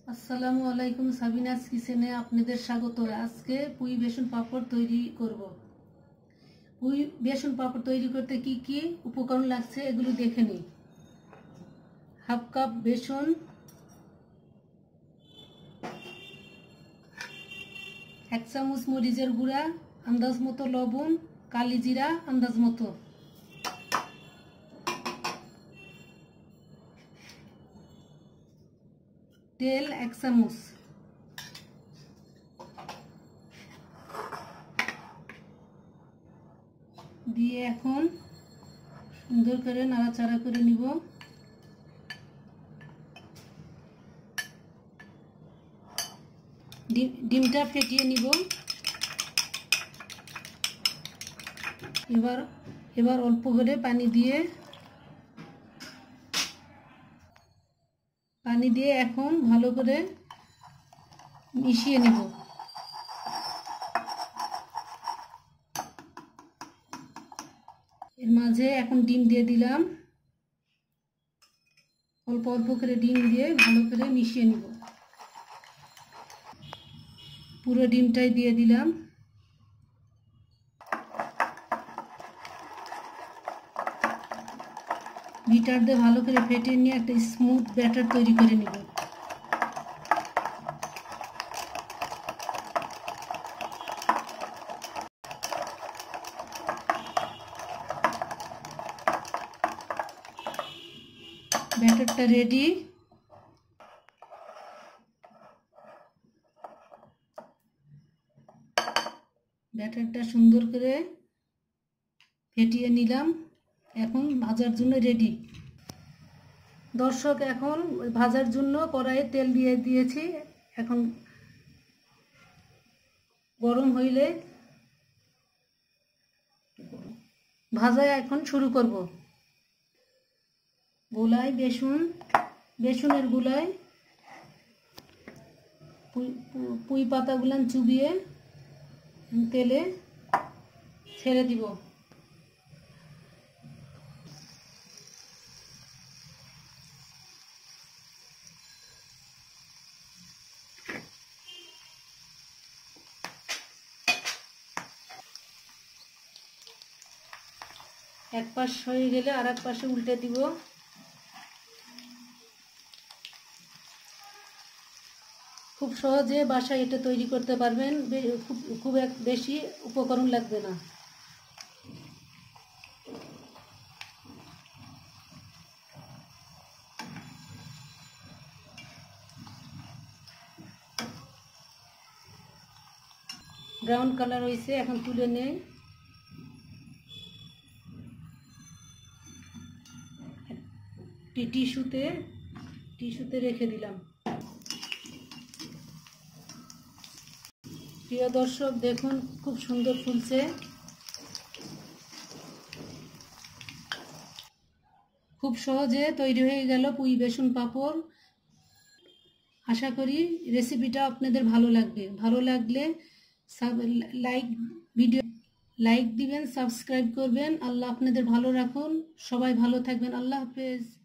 আসসালামু আলাইকুম। সাবিনাস কিচেনে আপনাদের স্বাগত। আজকে পুঁই বেসন পাপড় তৈরি করব। পুঁই বেসন পাপড় তৈরি করতে কি কি উপকরণ লাগছে এগুলো দেখে নিই। হাফ কাপ বেসন, 1 চামচ মরিচের গুঁড়া, আন্দাজ মতো লবণ, কালি জিরা আন্দাজ মতো, তেল 1 চামচ, দিয়ে এখন সুন্দর করে নাড়াচাড়া করে নিব। ডিমটা ফেটিয়ে নিব। এবার অল্প করে পানি দিয়ে এখন ভালো করে মিশিয়ে নিব। এর মাঝে এখন ডিম দিয়ে দিলাম। অল্প অল্প করে ডিম দিয়ে ভালো করে মিশিয়ে নিব। পুরো ডিমটাই দিয়ে দিলাম। বিটার দিয়ে ভালো করে ফেটিয়ে নিয়ে একটা স্মুথ ব্যাটার তৈরি করে নিব। ব্যাটারটা রেডি। ব্যাটারটা সুন্দর করে ফেটিয়ে নিলাম। এখন ভাজার জন্য রেডি। দর্শক, এখন ভাজার জন্য কড়াইয়ে তেল দিয়ে দিয়েছি। এখন গরম হইলে ভাজা এখন শুরু করব। গোলায় বেসনের গোলায় পুঁই পাতাগুলো চুবিয়ে তেলে ছেড়ে দিব। এক পাশ হয়ে গেলে আর এক পাশে উল্টে দিব। খুব সহজে বাসায় এটা তৈরি করতে পারবেন। খুব বেশি উপকরণ লাগবে না। ব্রাউন কালার হয়েছে, এখন তুলে নেই। টিস্যুতে রেখে দিলাম। প্রিয় দর্শক, দেখুন খুব সুন্দর ফুলছে। খুব সহজে তৈরি হয়ে গেল পুঁই বেসন পাপড়। আশা করি রেসিপিটা আপনাদের ভালো লাগবে। ভালো লাগলে লাইক দিবেন, সাবস্ক্রাইব করবেন। আল্লাহ আপনাদের ভালো রাখুন। সবাই ভালো থাকবেন। আল্লাহ হাফেজ।